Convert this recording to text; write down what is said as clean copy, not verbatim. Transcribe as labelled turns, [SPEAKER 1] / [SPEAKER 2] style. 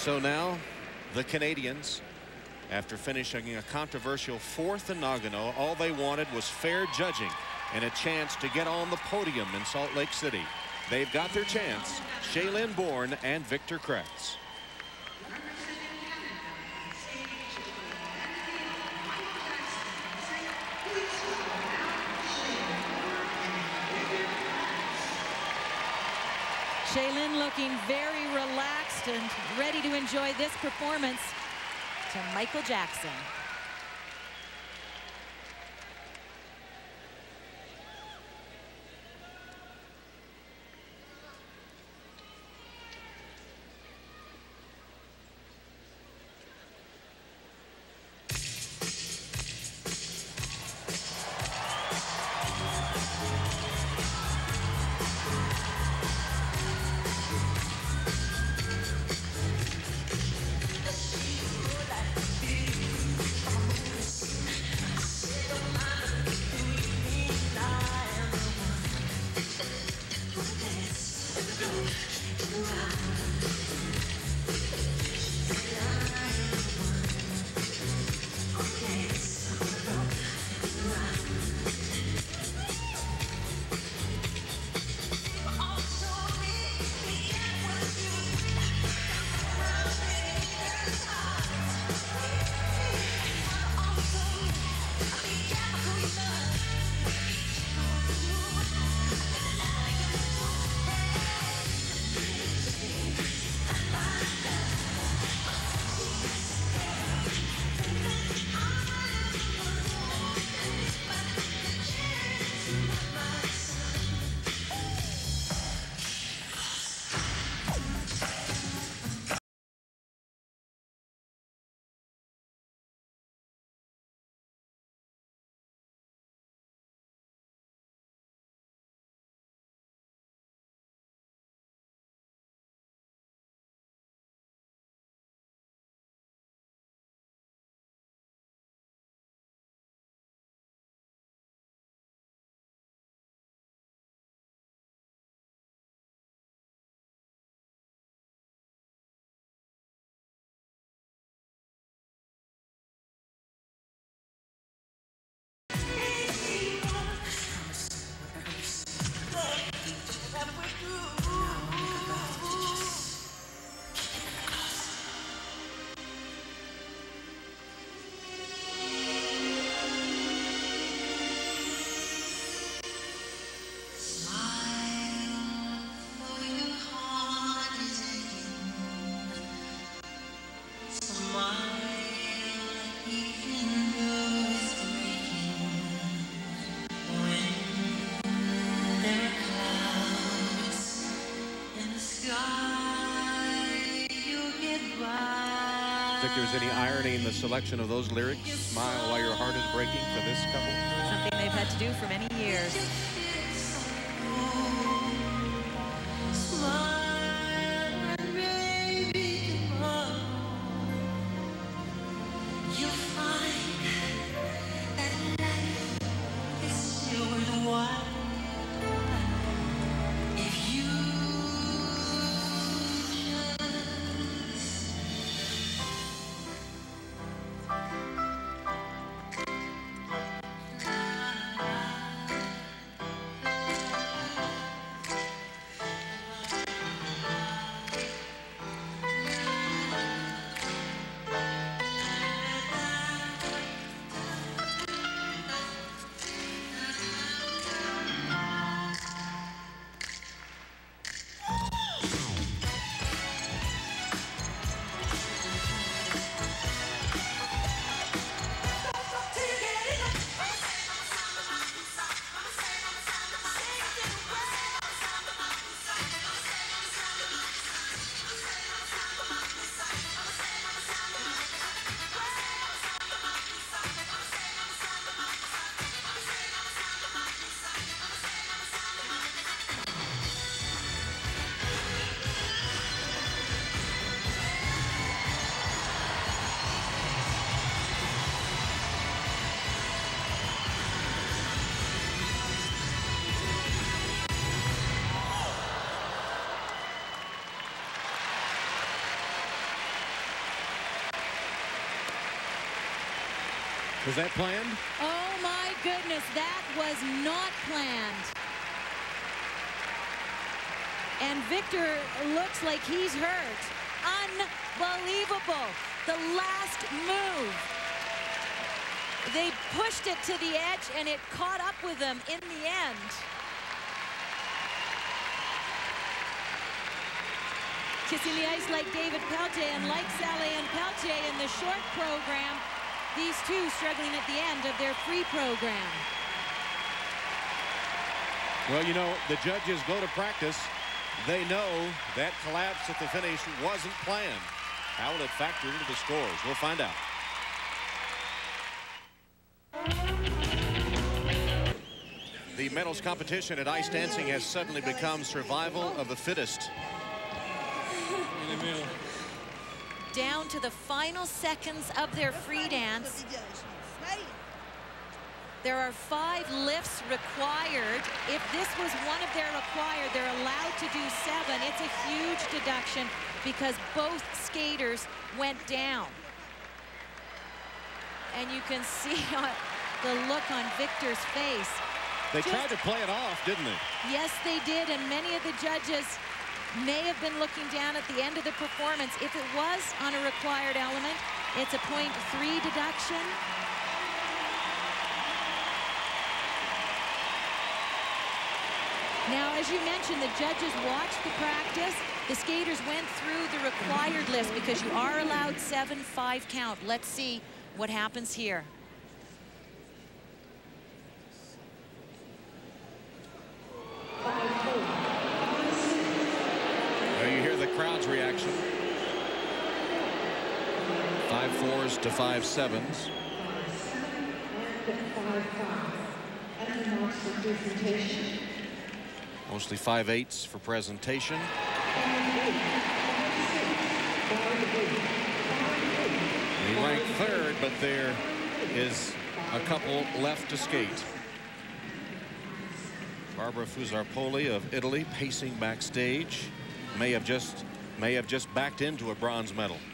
[SPEAKER 1] So now the Canadians, after finishing a controversial 4th in Nagano, all they wanted was fair judging and a chance to get on the podium in Salt Lake City. They've got their chance. Shae, Bourne and Victor Kraatz.
[SPEAKER 2] Shae looking very relaxed and ready to enjoy this performance to Michael Jackson.
[SPEAKER 1] Think there's any irony in the selection of those lyrics? Smile while your heart is breaking for this couple?
[SPEAKER 2] Something they've had to do for many years.
[SPEAKER 1] Was that planned?
[SPEAKER 2] Oh my goodness, that was not planned. And Victor looks like he's hurt. Unbelievable. The last move. They pushed it to the edge and it caught up with them in the end. Kissing the ice like David Peltier, and like Shae and Peltier in the short program, these two struggling at the end of their free program.
[SPEAKER 1] Well, you know, the judges go to practice. They know that collapse at the finish wasn't planned. How will it factor into the scores? We'll find out. The medals competition at ice dancing has suddenly become survival of the fittest.
[SPEAKER 2] Down to the final seconds of their free dance. There are 5 lifts required. If this was one of their required, they're allowed to do 7. It's a huge deduction because both skaters went down. And you can see the look on Victor's face.
[SPEAKER 1] They tried to play it off, didn't they?
[SPEAKER 2] Yes, they did, and many of the judges may have been looking down at the end of the performance. If it was on a required element, it's a .3 deduction. Now, as you mentioned, the judges watched the practice. The skaters went through the required list because you are allowed 7 5-count. Let's see what happens here.
[SPEAKER 1] Now you hear the crowd's reaction. 5 4s to 5 7s. Mostly 5 8s for presentation. He ranked 3rd, but there is a couple left to skate. Barbara Fusar-Poli of Italy pacing backstage. May have just backed into a bronze medal.